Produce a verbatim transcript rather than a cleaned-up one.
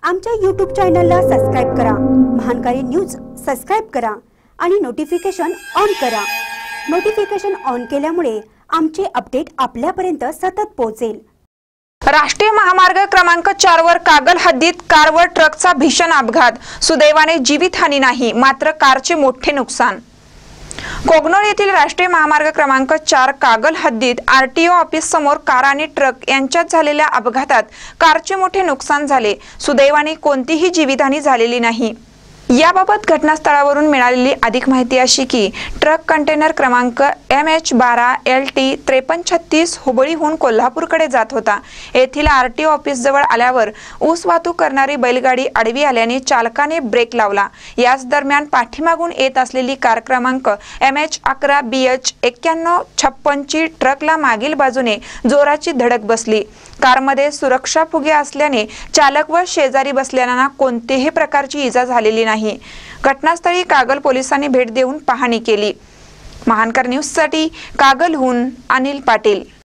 आमच्या यूट्यूब चॅनलला सबस्क्राइब करा, महानकारी न्यूज सबस्क्राइब करा आणि नोटिफिकेशन ऑन करा। नोटिफिकेशन ऑन केल्यामुळे आमचे अपडेट आपल्यापर्यंत सतत पोहोचेल। राष्ट्रीय महामार्ग क्रमांक चार वर कागल हद्दीत कार व ट्रकचा भीषण अपघात। सुदैवाने जीवितहानी नाही, मात्र कारचे मोठे नुकसान। कोगनोळ येथील राष्ट्रीय महामार्ग क्रमांक चार कागल हद्दीत आरटीओ ऑफिस समोर कार आणि ट्रक यांच्यात झालेल्या अपघातात कारचे मोठे नुकसान झाले। सुदैवाने कोणतीही जीवितहानी झालेली नाही। याबाबत घटनास्थळावरून मिळालेली अधिक माहिती अशी की ट्रक कंटेनर क्रमांक एम एच बारा एल टी त्रेपन्न छत्तीस हुबळीहून कोल्हापूरकडे जात होता। येथील आरटीओ ऑफिस जवळ आल्यावर ऊस वाहतूक करणारी बैलगाडी आडवी आल्याने चालकाने ब्रेक लावला। याच दरम्यान पाठीमागून येत असलेली कार क्रमांक एम एच अकरा बी एच एक्क्याण्णव छप्पन ची ट्रकला मागील बाजूने जोराची धडक बसली। कारमध्ये सुरक्षा फुगे असल्याने चालक व शेजारी बसलेल्यांना कोणतेही प्रकारची इजा झालेली नाही। घटनास्थळी कागल पोलिसांनी भेट देऊन पाहणी केली। महानकर न्यूज साठी कागलहून अनिल पाटील।